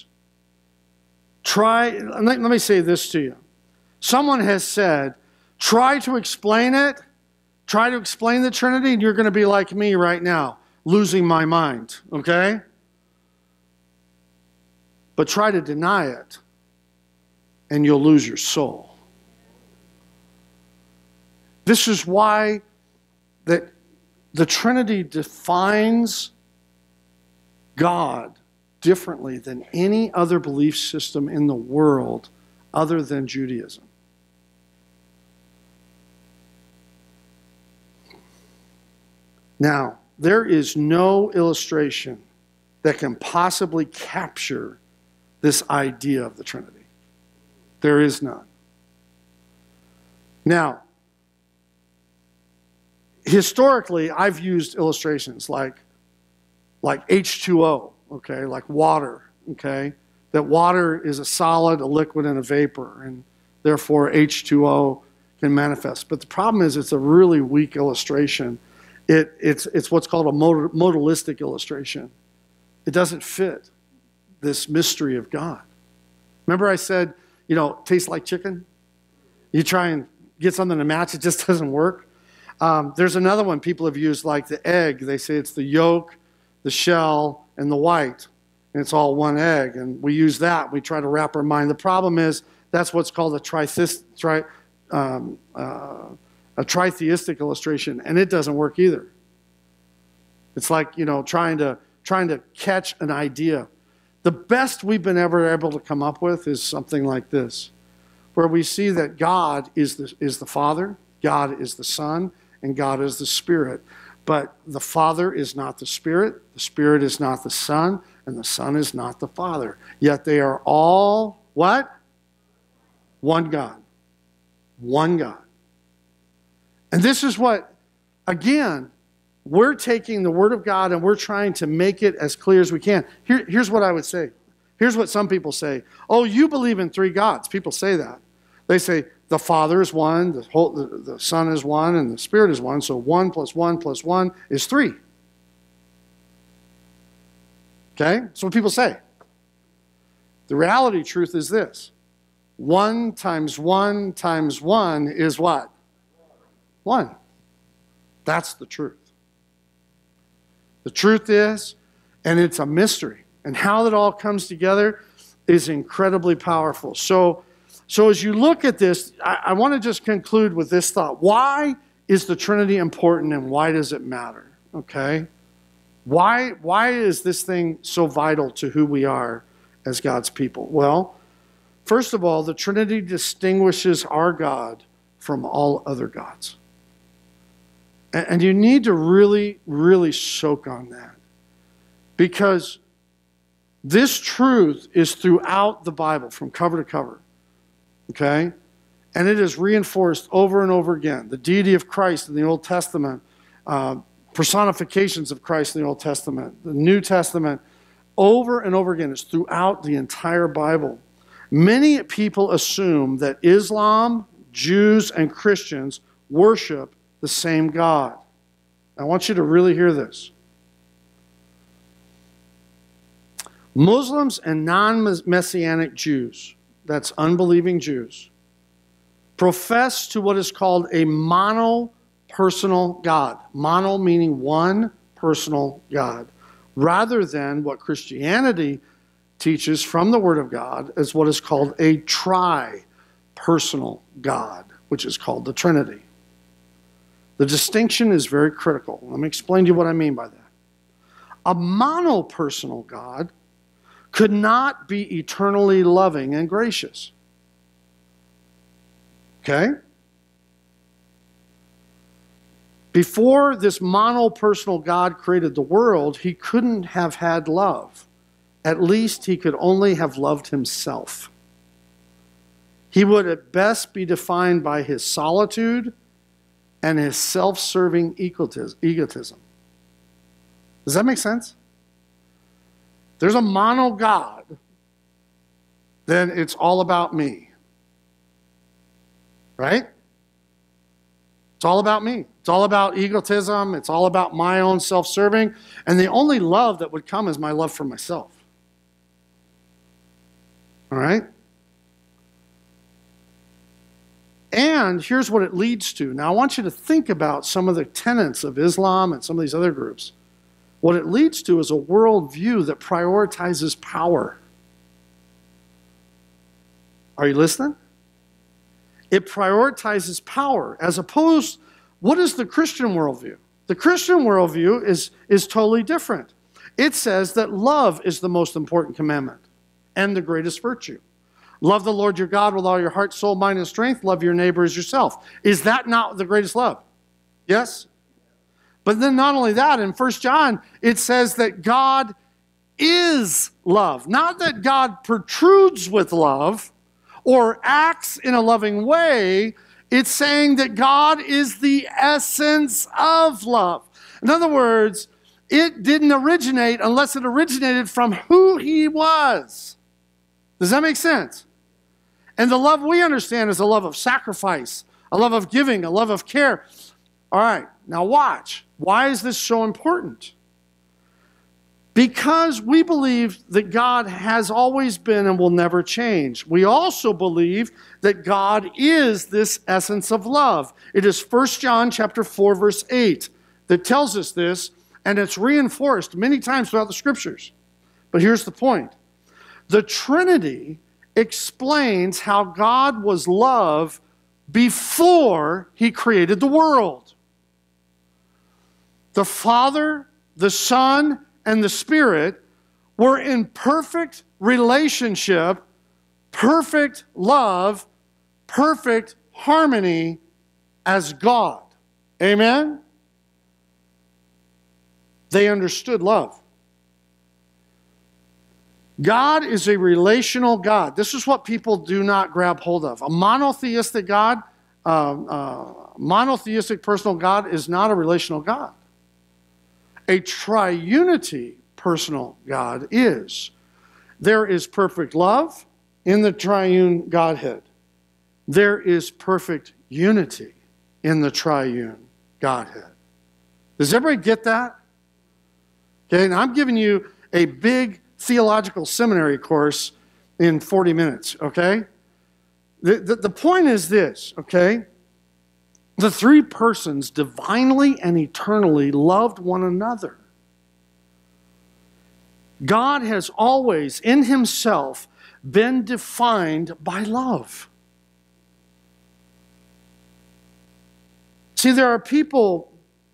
try, let, let me say this to you. Someone has said, try to explain it, try to explain the Trinity, and you're going to be like me right now, losing my mind, okay? But try to deny it, and you'll lose your soul. This is why that the Trinity defines God differently than any other belief system in the world other than Judaism. Now, there is no illustration that can possibly capture this idea of the Trinity. There is none. Now, historically, I've used illustrations like, like H two O, okay, like water, okay? That water is a solid, a liquid, and a vapor, and therefore H two O can manifest. But the problem is it's a really weak illustration. It, it's, it's what's called a modal, modalistic illustration. It doesn't fit this mystery of God. Remember I said, you know, tastes like chicken? You try and get something to match, it just doesn't work. Um, there's another one people have used, like the egg. They say it's the yolk, the shell, and the white. And it's all one egg. And we use that. We try to wrap our mind. The problem is that's what's called a, trithist, tri, um, uh, a tritheistic illustration. And it doesn't work either. It's like, you know, trying to, trying to catch an idea. The best we've been ever able to come up with is something like this, where we see that God is the, is the Father, God is the Son, and God is the Spirit. But the Father is not the Spirit, the Spirit is not the Son, and the Son is not the Father. Yet they are all, what? One God. One God. And this is what, again, we're taking the Word of God and we're trying to make it as clear as we can. Here, here's what I would say. Here's what some people say. Oh, you believe in three gods. People say that. They say the Father is one, the, whole, the, the Son is one, and the Spirit is one. So one plus one plus one is three. Okay? That's what people say. The reality truth is this. One times one times one is what? One. That's the truth. The truth is, and it's a mystery, and how it all comes together is incredibly powerful. So, so as you look at this, I, I want to just conclude with this thought. Why is the Trinity important, and why does it matter? Okay? Why, why is this thing so vital to who we are as God's people? Well, first of all, the Trinity distinguishes our God from all other gods. And you need to really, really soak on that. Because this truth is throughout the Bible, from cover to cover. Okay? And it is reinforced over and over again. The deity of Christ in the Old Testament, uh, personifications of Christ in the Old Testament, the New Testament, over and over again. It's throughout the entire Bible. Many people assume that Islam, Jews, and Christians worship the same God. I want you to really hear this. Muslims and non-Messianic Jews, that's unbelieving Jews, profess to what is called a mono-personal God. Mono meaning one personal God, rather than what Christianity teaches from the Word of God as what is called a tri-personal God, which is called the Trinity. The distinction is very critical. Let me explain to you what I mean by that. A mono-personal God could not be eternally loving and gracious. Okay? Before this mono-personal God created the world, he couldn't have had love. At least he could only have loved himself. He would at best be defined by his solitude and his self-serving egotism. Does that make sense? There's a mono God, then it's all about me. Right? It's all about me. It's all about egotism. It's all about my own self-serving. And the only love that would come is my love for myself. All right? And here's what it leads to. Now, I want you to think about some of the tenets of Islam and some of these other groups. What it leads to is a worldview that prioritizes power. Are you listening? It prioritizes power as opposed, what is the Christian worldview? The Christian worldview is, is totally different. It says that love is the most important commandment and the greatest virtue. Love the Lord your God with all your heart, soul, mind, and strength. Love your neighbor as yourself. Is that not the greatest love? Yes? But then not only that, in First John, it says that God is love. Not that God protrudes with love or acts in a loving way. It's saying that God is the essence of love. In other words, it didn't originate unless it originated from who he was. Does that make sense? And the love we understand is a love of sacrifice, a love of giving, a love of care. All right, now watch. Why is this so important? Because we believe that God has always been and will never change. We also believe that God is this essence of love. It is First John chapter four, verse eight that tells us this, and it's reinforced many times throughout the scriptures. But here's the point. The Trinity explains how God was love before he created the world. The Father, the Son, and the Spirit were in perfect relationship, perfect love, perfect harmony as God. Amen? They understood love. God is a relational God. This is what people do not grab hold of. A monotheistic God, uh, uh, monotheistic personal God is not a relational God. A triunity personal God is. There is perfect love in the triune Godhead. There is perfect unity in the triune Godhead. Does everybody get that? Okay, and I'm giving you a big theological seminary course in forty minutes, okay? The, the, the point is this, okay? The three persons divinely and eternally loved one another. God has always, in himself, been defined by love. See, there are people,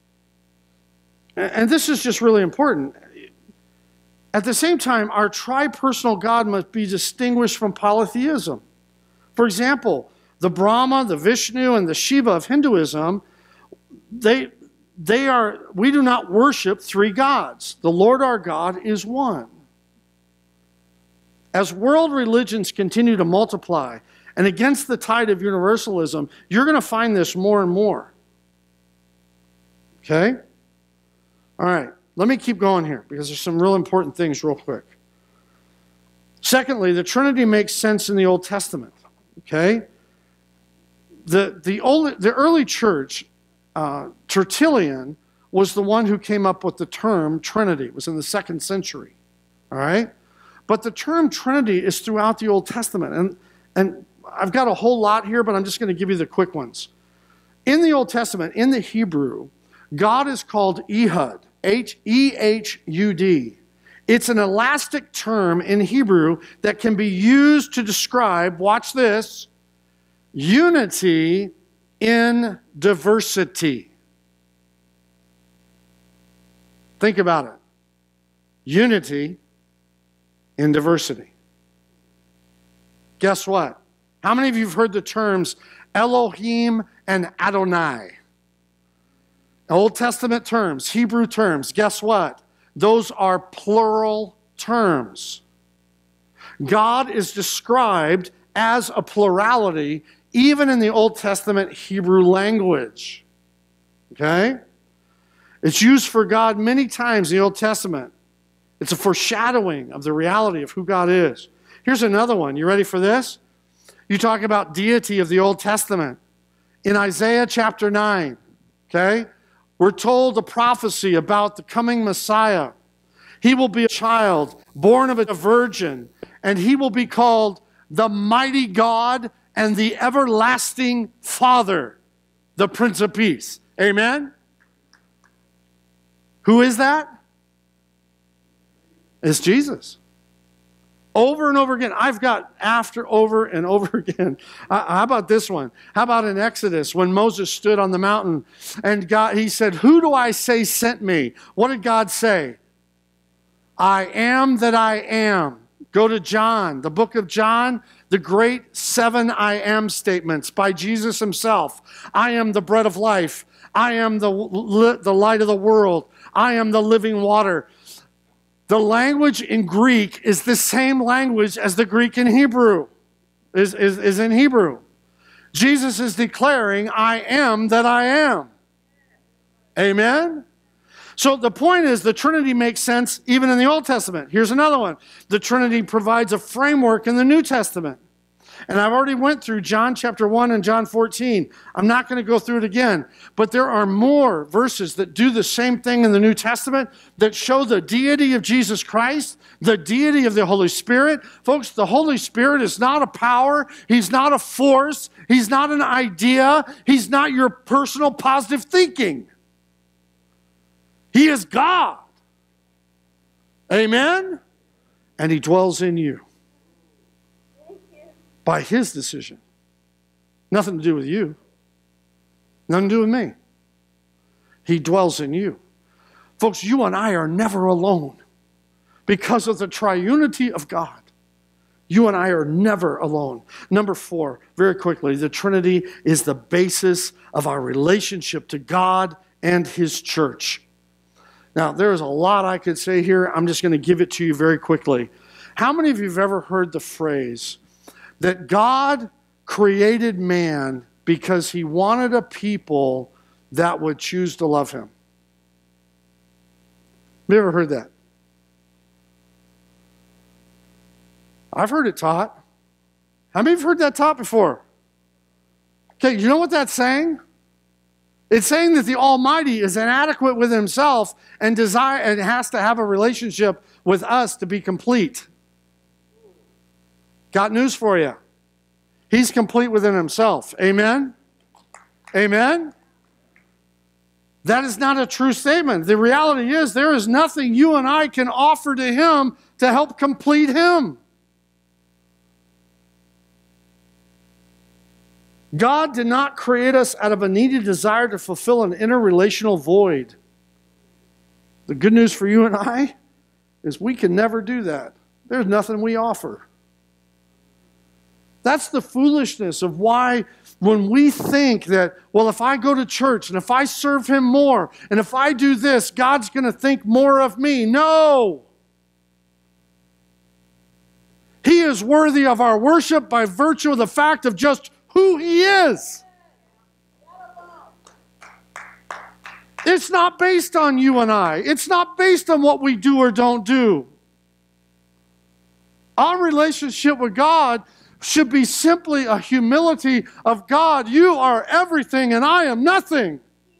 and this is just really important. At the same time, our tri-personal God must be distinguished from polytheism. For example, the Brahma, the Vishnu, and the Shiva of Hinduism, they, they are, we do not worship three gods. The Lord our God is one. As world religions continue to multiply, and against the tide of universalism, you're going to find this more and more. Okay? All right. Let me keep going here because there's some real important things real quick. Secondly, the Trinity makes sense in the Old Testament. Okay? The, the, old, the early church, uh, Tertullian, was the one who came up with the term Trinity. It was in the second century. All right? But the term Trinity is throughout the Old Testament. And, and I've got a whole lot here, but I'm just going to give you the quick ones. In the Old Testament, in the Hebrew, God is called Ehud. H E H U D. It's an elastic term in Hebrew that can be used to describe, watch this, unity in diversity. Think about it. Unity in diversity. Guess what? How many of you have heard the terms Elohim and Adonai? Old Testament terms, Hebrew terms, guess what? Those are plural terms. God is described as a plurality even in the Old Testament Hebrew language. Okay? It's used for God many times in the Old Testament. It's a foreshadowing of the reality of who God is. Here's another one. You ready for this? You talk about deity of the Old Testament. In Isaiah chapter nine, okay? We're told a prophecy about the coming Messiah. He will be a child, born of a virgin, and he will be called the mighty God and the everlasting Father, the Prince of Peace. Amen? Who is that? It's Jesus. Over and over again. I've got after, over and over again. Uh, how about this one? How about in Exodus when Moses stood on the mountain and God, he said, "Who do I say sent me?" What did God say? I am that I am. Go to John, the book of John, the great seven I am statements by Jesus himself. I am the bread of life. I am the, the light of the world. I am the living water. The language in Greek is the same language as the Greek in Hebrew, is, is, is in Hebrew. Jesus is declaring, I am that I am. Amen? So the point is the Trinity makes sense even in the Old Testament. Here's another one. The Trinity provides a framework in the New Testament. And I've already went through John chapter one and John fourteen. I'm not going to go through it again. But there are more verses that do the same thing in the New Testament that show the deity of Jesus Christ, the deity of the Holy Spirit. Folks, the Holy Spirit is not a power. He's not a force. He's not an idea. He's not your personal positive thinking. He is God. Amen? And he dwells in you by his decision. Nothing to do with you. Nothing to do with me. He dwells in you. Folks, you and I are never alone because of the triunity of God. You and I are never alone. Number four, very quickly, the Trinity is the basis of our relationship to God and his church. Now, there's a lot I could say here. I'm just going to give it to you very quickly. How many of you have ever heard the phrase that God created man because he wanted a people that would choose to love him? Have you ever heard that? I've heard it taught. How many of you have heard that taught before? Okay, you know what that's saying? It's saying that the Almighty is inadequate with himself and desire and has to have a relationship with us to be complete. Got news for you. He's complete within himself. Amen? Amen? That is not a true statement. The reality is there is nothing you and I can offer to him to help complete him. God did not create us out of a needy desire to fulfill an interrelational void. The good news for you and I is we can never do that. There's nothing we offer. That's the foolishness of why when we think that, well, if I go to church and if I serve him more and if I do this, God's going to think more of me. No. He is worthy of our worship by virtue of the fact of just who he is. It's not based on you and I. It's not based on what we do or don't do. Our relationship with God should be simply a humility of God. You are everything and I am nothing.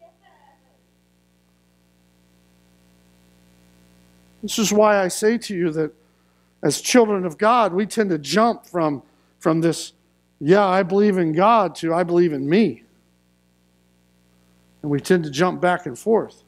This is why I say to you that as children of God, we tend to jump from, from this, yeah, I believe in God, to I believe in me. And we tend to jump back and forth.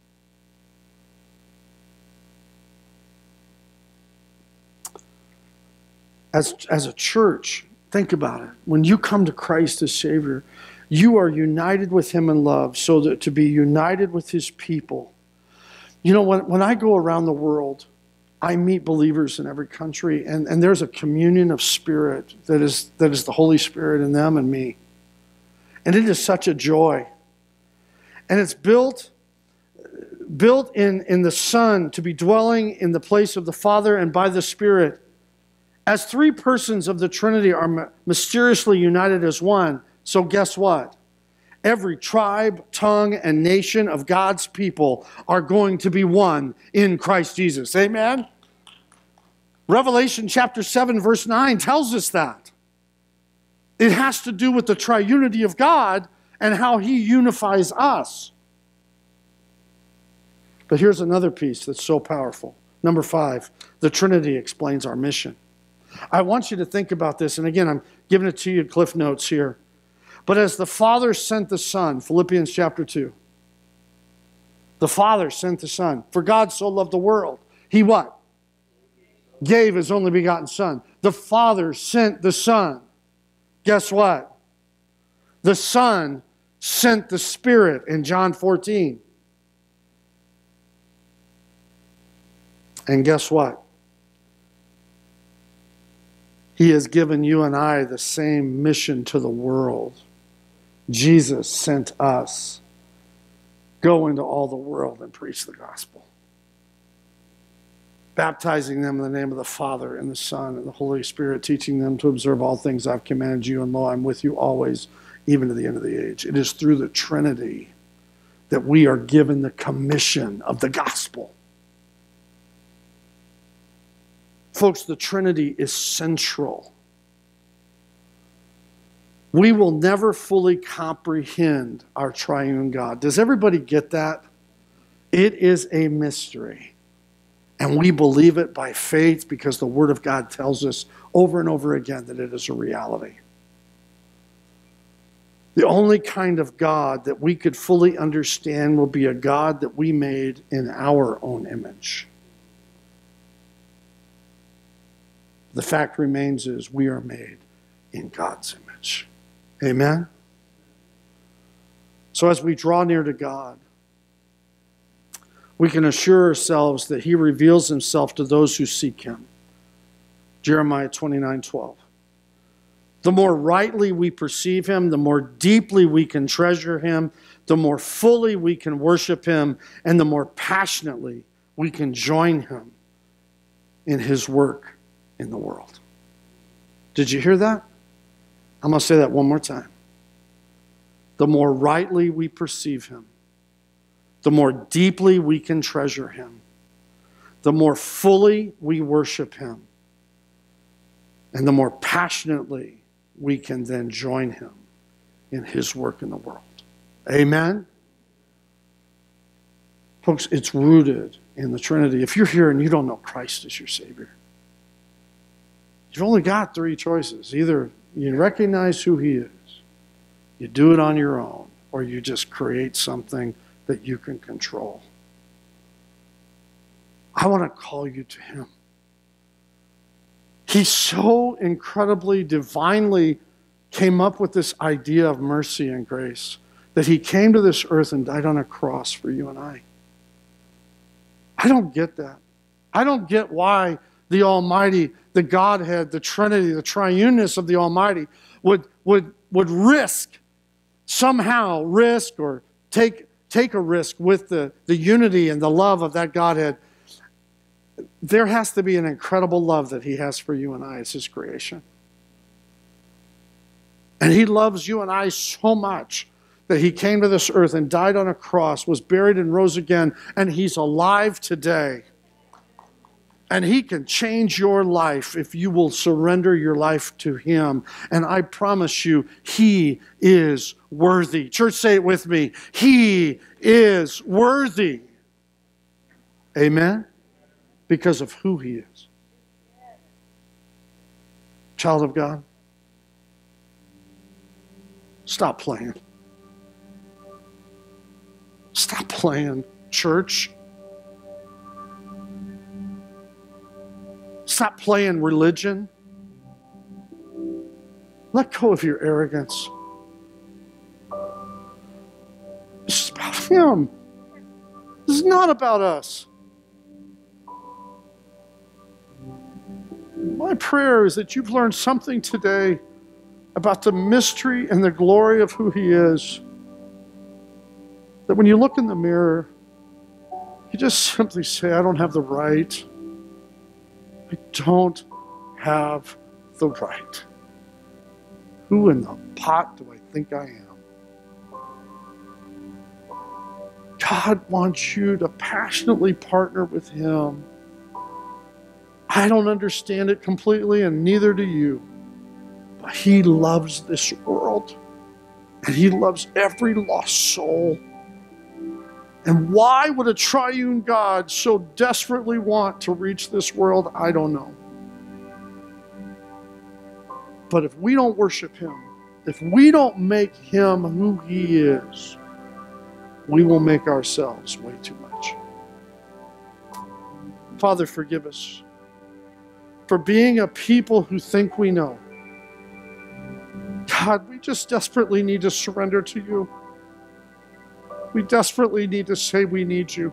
As, as a church, think about it. When you come to Christ as Savior, you are united with him in love, so that to be united with his people. You know, when, when I go around the world, I meet believers in every country, and, and there's a communion of spirit that is, that is the Holy Spirit in them and me. And it is such a joy. And it's built, built in, in the Son to be dwelling in the place of the Father and by the Spirit. As three persons of the Trinity are mysteriously united as one, so guess what? Every tribe, tongue, and nation of God's people are going to be one in Christ Jesus. Amen? Revelation chapter seven, verse nine tells us that. It has to do with the triunity of God and how he unifies us. But here's another piece that's so powerful. Number five, the Trinity explains our mission. I want you to think about this, and again, I'm giving it to you in Cliff Notes here. But as the Father sent the Son, Philippians chapter two, the Father sent the Son. For God so loved the world. He what? Gave his only begotten Son. The Father sent the Son. Guess what? The Son sent the Spirit in John fourteen. And guess what? He has given you and I the same mission to the world. Jesus sent us. Go into all the world and preach the gospel. Baptizing them in the name of the Father and the Son and the Holy Spirit, teaching them to observe all things I've commanded you, and lo, I'm with you always, even to the end of the age. It is through the Trinity that we are given the commission of the gospel. Folks, the Trinity is central. We will never fully comprehend our triune God. Does everybody get that? It is a mystery. And we believe it by faith because the Word of God tells us over and over again that it is a reality. The only kind of God that we could fully understand will be a God that we made in our own image. The fact remains is we are made in God's image. Amen? So as we draw near to God, we can assure ourselves that he reveals himself to those who seek him. Jeremiah twenty-nine twelve. The more rightly we perceive him, the more deeply we can treasure him, the more fully we can worship him, and the more passionately we can join him in his work in the world. Did you hear that? I'm going to say that one more time. The more rightly we perceive him, the more deeply we can treasure him, the more fully we worship him, and the more passionately we can then join him in his work in the world. Amen? Folks, it's rooted in the Trinity. If you're here and you don't know Christ as your Savior, you've only got three choices. Either you recognize who he is, you do it on your own, or you just create something that you can control. I want to call you to him. He so incredibly, divinely came up with this idea of mercy and grace that he came to this earth and died on a cross for you and I. I don't get that. I don't get why the Almighty, the Godhead, the Trinity, the triuneness of the Almighty would, would, would risk, somehow risk or take, take a risk with the, the unity and the love of that Godhead. There has to be an incredible love that he has for you and I as his creation. And he loves you and I so much that he came to this earth and died on a cross, was buried and rose again, and he's alive today. And he can change your life if you will surrender your life to him. And I promise you, he is worthy. Church, say it with me. He is worthy. Amen? Because of who he is. Child of God, stop playing. Stop playing, church. Stop playing religion. Let go of your arrogance. This is about him. This is not about us. My prayer is that you've learned something today about the mystery and the glory of who he is. That when you look in the mirror, you just simply say, I don't have the right. I don't have the right. Who in the pot do I think I am? God wants you to passionately partner with him. I don't understand it completely, and neither do you. But he loves this world, and he loves every lost soul. And why would a triune God so desperately want to reach this world? I don't know. But if we don't worship him, if we don't make him who he is, we will make ourselves way too much. Father, forgive us for being a people who think we know. God, we just desperately need to surrender to you. We desperately need to say we need you.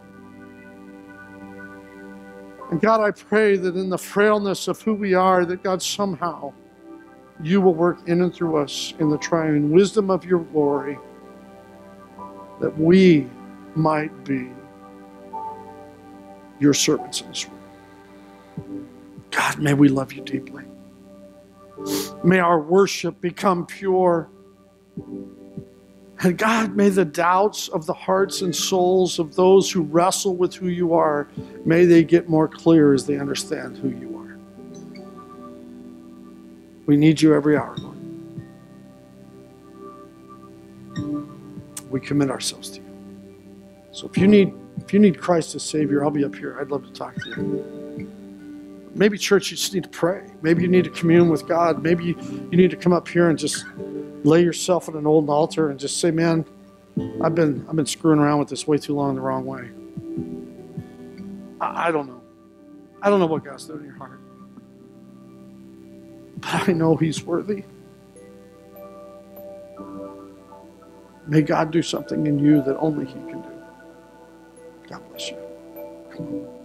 And God, I pray that in the frailness of who we are, that God, somehow you will work in and through us in the triune wisdom of your glory, that we might be your servants in this world. God, may we love you deeply. May our worship become pure. And God, may the doubts of the hearts and souls of those who wrestle with who you are, may they get more clear as they understand who you are. We need you every hour, Lord. we commit ourselves to you. So if you need if you need Christ as Savior, I'll be up here. I'd love to talk to you. Maybe, church, you just need to pray. Maybe you need to commune with God. Maybe you, you need to come up here and just lay yourself at an old altar and just say, man, I've been I've been screwing around with this way too long the wrong way. I, I don't know. I don't know what God's doing in your heart. But I know He's worthy. May God do something in you that only He can do. God bless you. Come on.